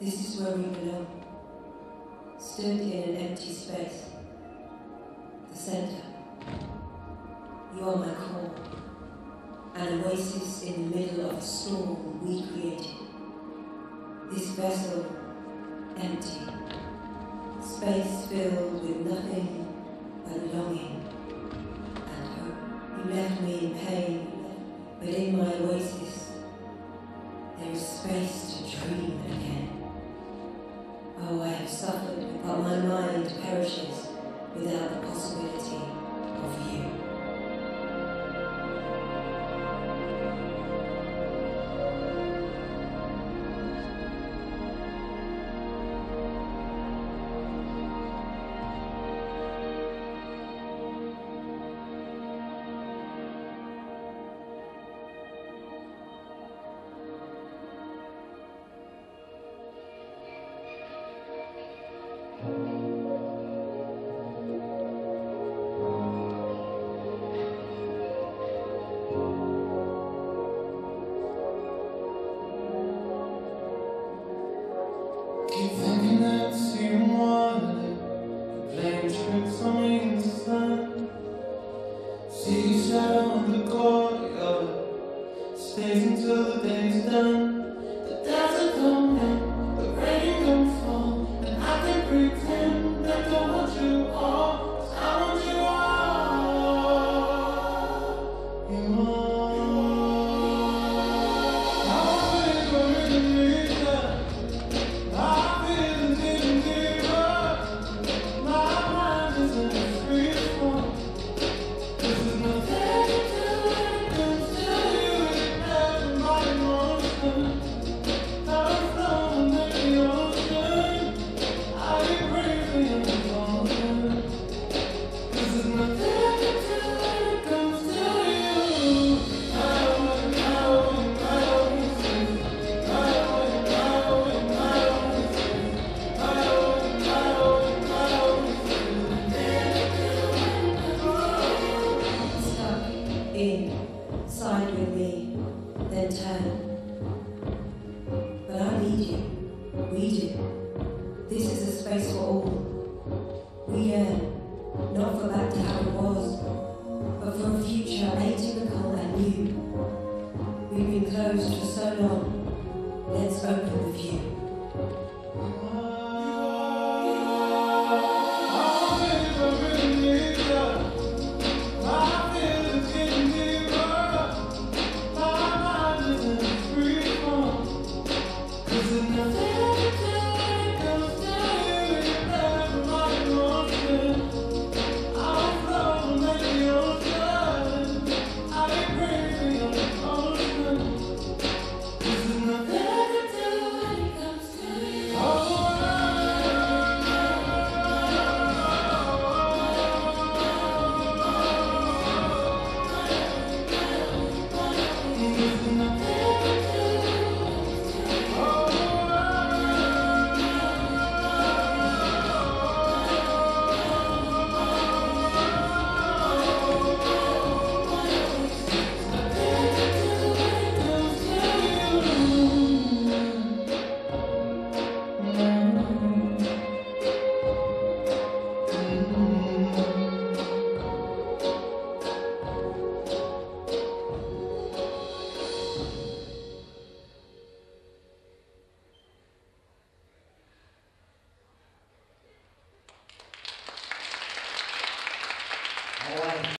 This is where we belong. Stood in an empty space. The center. You are my core. An oasis in the middle of a storm we created. This vessel, empty. Space filled with nothing but longing and hope. You left me in pain, but in my oasis, there is space to dream again. Oh, I have suffered, but my mind perishes without the possibility of you. Keep thinking that you wanted it. You're playing tricks on me in the sun. See you shadow in the courtyard. Stays until the day's done. The desert come in, the rain don't fall, and I can pretend that I don't want you all, 'cause I want you all. You are. Side with me, then turn. But I need you, we do. This is a space for all. We yearn, not for back to how it was, but for a future atypical and new. We've been closed for so long, let's open